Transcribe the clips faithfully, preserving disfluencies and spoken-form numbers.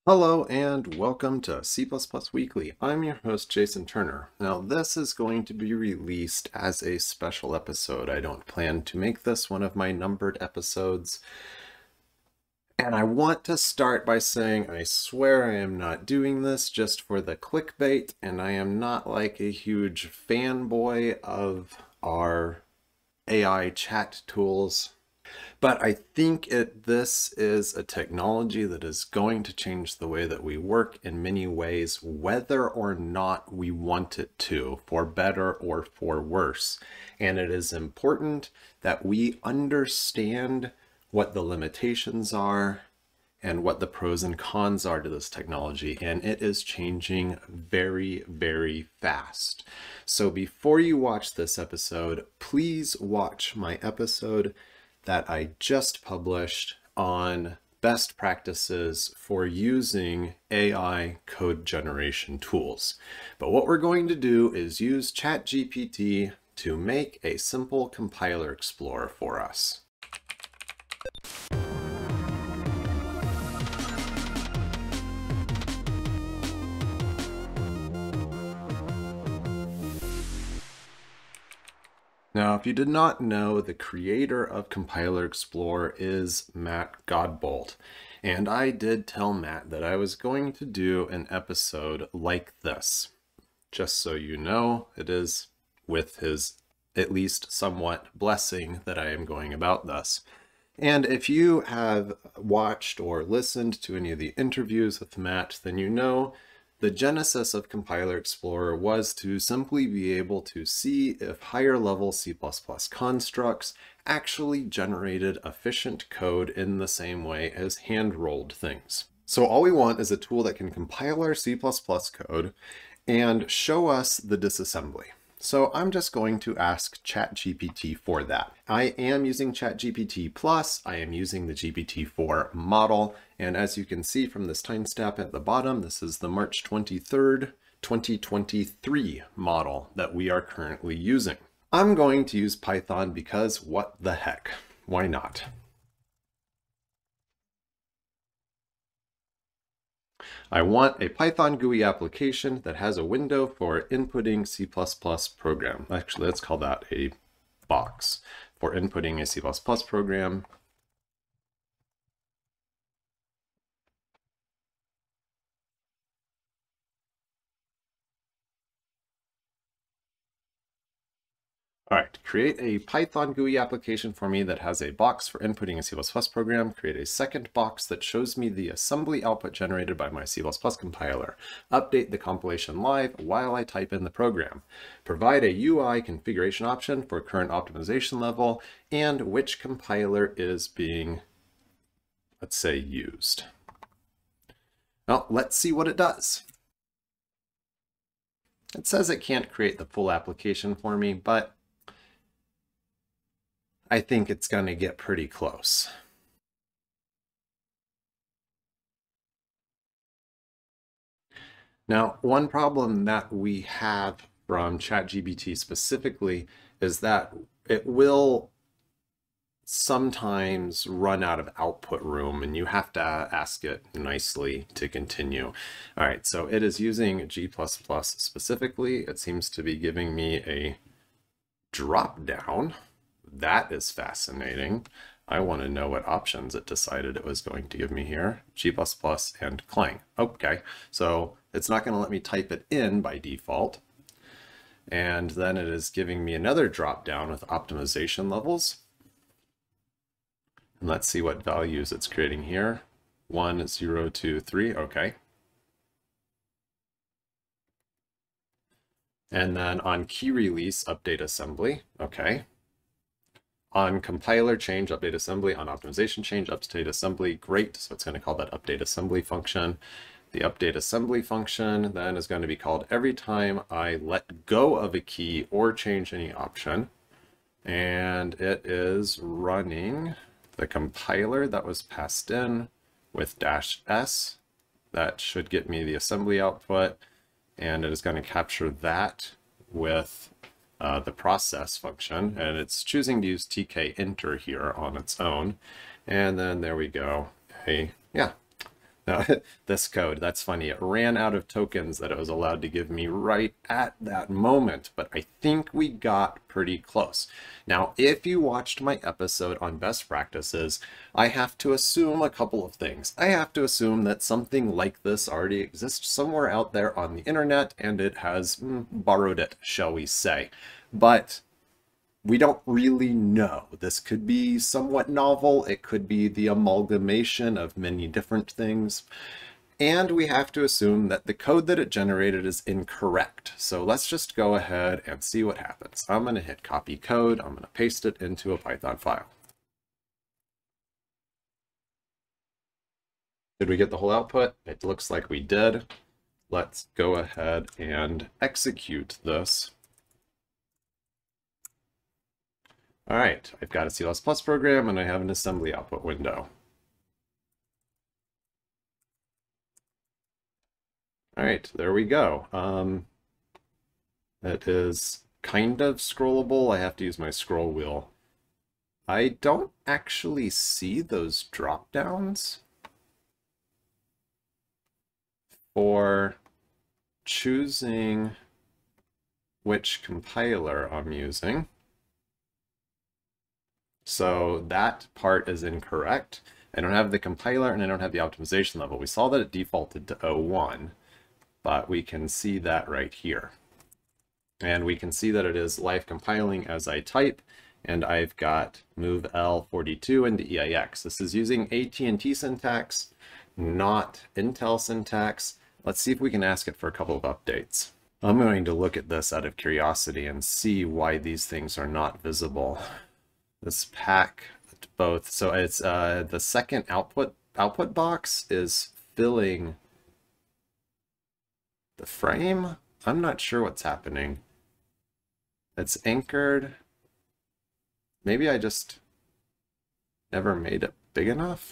Hello and welcome to C plus plus Weekly. I'm your host, Jason Turner. Now, this is going to be released as a special episode. I don't plan to make this one of my numbered episodes. And I want to start by saying I swear I am not doing this just for the clickbait, and I am not like a huge fanboy of our A I chat tools. But I think it, this is a technology that is going to change the way that we work in many ways, whether or not we want it to, for better or for worse. And it is important that we understand what the limitations are and what the pros and cons are to this technology. And it is changing very, very fast. So before you watch this episode, please watch my episode that I just published on best practices for using A I code generation tools. But what we're going to do is use ChatGPT to make a simple compiler explorer for us. Now, if you did not know, the creator of Compiler Explorer is Matt Godbolt. And I did tell Matt that I was going to do an episode like this. Just so you know, it is with his at least somewhat blessing that I am going about this. And if you have watched or listened to any of the interviews with Matt, then you know the genesis of Compiler Explorer was to simply be able to see if higher level C plus plus constructs actually generated efficient code in the same way as hand-rolled things. So all we want is a tool that can compile our C plus plus code and show us the disassembly. So I'm just going to ask ChatGPT for that. I am using ChatGPT plus, I am using the G P T four model, and as you can see from this timestamp at the bottom, this is the March twenty-third, twenty twenty-three model that we are currently using. I'm going to use Python because what the heck, why not? I want a Python G U I application that has a window for inputting C plus plus program. Actually, let's call that a box for inputting a C plus plus program. All right, create a Python G U I application for me that has a box for inputting a C plus plus program. Create a second box that shows me the assembly output generated by my C plus plus compiler. Update the compilation live while I type in the program. Provide a U I configuration option for current optimization level and which compiler is being, let's say, used. Well, let's see what it does. It says it can't create the full application for me, but I think it's going to get pretty close. Now, one problem that we have from ChatGPT specifically is that it will sometimes run out of output room and you have to ask it nicely to continue. All right, so it is using G plus plus specifically. It seems to be giving me a drop down. That is fascinating. I want to know what options it decided it was going to give me here. G plus plus and Clang. Okay, so it's not going to let me type it in by default. And then it is giving me another drop down with optimization levels. And let's see what values it's creating here. One, zero, two, three. Okay. And then on key release, update assembly. Okay. On compiler change, update assembly. On optimization change, update assembly. Great. So it's going to call that update assembly function. The update assembly function then is going to be called every time I let go of a key or change any option. And it is running the compiler that was passed in with dash S. That should get me the assembly output. And it is going to capture that with Uh, the process function, and it's choosing to use T K enter here on its own. And then there we go. Hey, yeah, Now, this code, that's funny. It ran out of tokens that it was allowed to give me right at that moment, but I think we got pretty close. Now, if you watched my episode on best practices, I have to assume a couple of things. I have to assume that something like this already exists somewhere out there on the internet, and it has mm, borrowed it, shall we say. But we don't really know. This could be somewhat novel. It could be the amalgamation of many different things. And we have to assume that the code that it generated is incorrect. So let's just go ahead and see what happens. I'm going to hit copy code. I'm going to paste it into a Python file. Did we get the whole output? It looks like we did. Let's go ahead and execute this. All right, I've got a C plus plus program and I have an assembly output window. All right, there we go. Um, it is kind of scrollable. I have to use my scroll wheel. I don't actually see those drop downs for choosing which compiler I'm using. So that part is incorrect. I don't have the compiler and I don't have the optimization level. We saw that it defaulted to oh one, but we can see that right here. And we can see that it is live compiling as I type, and I've got move L forty-two into E I X. This is using A T and T syntax, not Intel syntax. Let's see if we can ask it for a couple of updates. I'm going to look at this out of curiosity and see why these things are not visible. This pack both, so it's uh, the second output output box is filling the frame. I'm not sure what's happening. It's anchored. Maybe I just never made it big enough.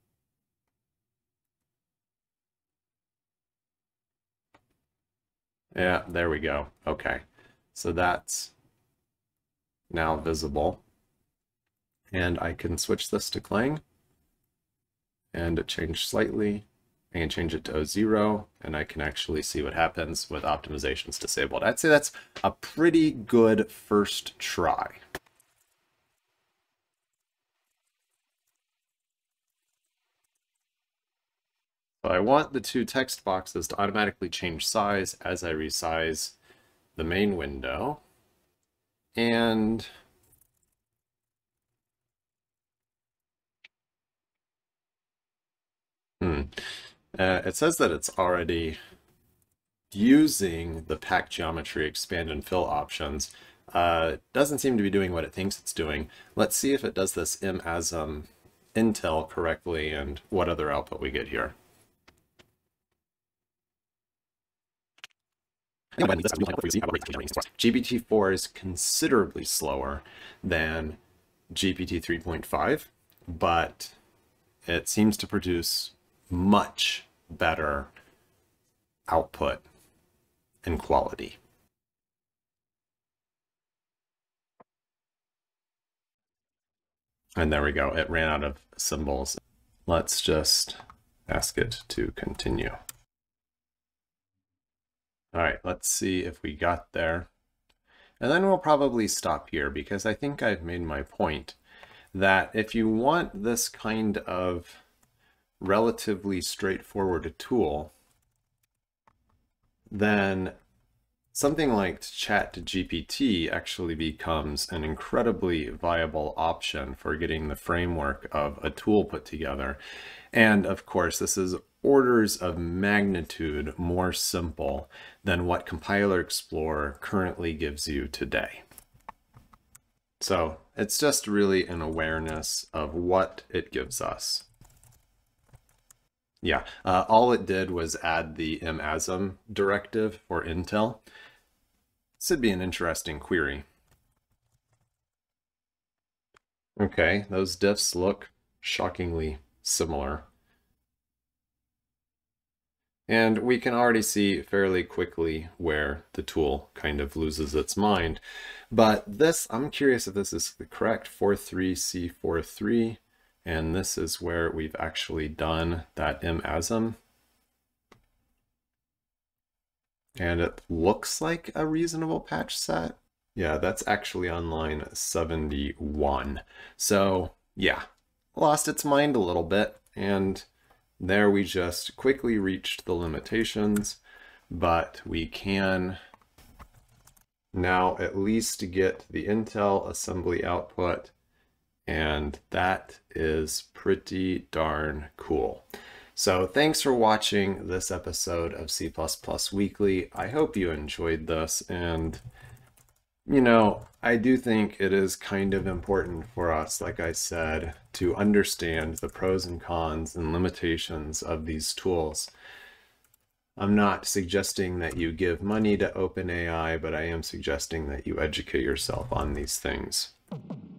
Yeah, there we go. Okay, so that's now visible. And I can switch this to Clang and it changed slightly. I can change it to O zero and I can actually see what happens with optimizations disabled. I'd say that's a pretty good first try. So I want the two text boxes to automatically change size as I resize the main window. And Hmm. Uh, it says that it's already using the pack geometry expand and fill options. Uh, it doesn't seem to be doing what it thinks it's doing. Let's see if it does this imAsm Intel correctly and what other output we get here. G P T four is considerably slower than G P T three point five, but it seems to produce much better output and quality. And there we go. It ran out of symbols. Let's just ask it to continue. All right, let's see if we got there. And then we'll probably stop here because I think I've made my point that if you want this kind of relatively straightforward tool, then something like Chat G P T actually becomes an incredibly viable option for getting the framework of a tool put together. And of course, this is orders of magnitude more simple than what Compiler Explorer currently gives you today. So it's just really an awareness of what it gives us. Yeah, uh, all it did was add the imAsm directive for Intel. This would be an interesting query. Okay, those diffs look shockingly similar. And we can already see fairly quickly where the tool kind of loses its mind. But this, I'm curious if this is correct, four three C four three. And this is where we've actually done that M A S M. And it looks like a reasonable patch set. Yeah, that's actually on line seventy-one. So yeah, lost its mind a little bit. And there we just quickly reached the limitations, but we can now at least get the Intel assembly output, and that is pretty darn cool. So thanks for watching this episode of C plus plus Weekly. I hope you enjoyed this, and you know, I do think it is kind of important for us, like I said, to understand the pros and cons and limitations of these tools. I'm not suggesting that you give money to OpenAI, but I am suggesting that you educate yourself on these things.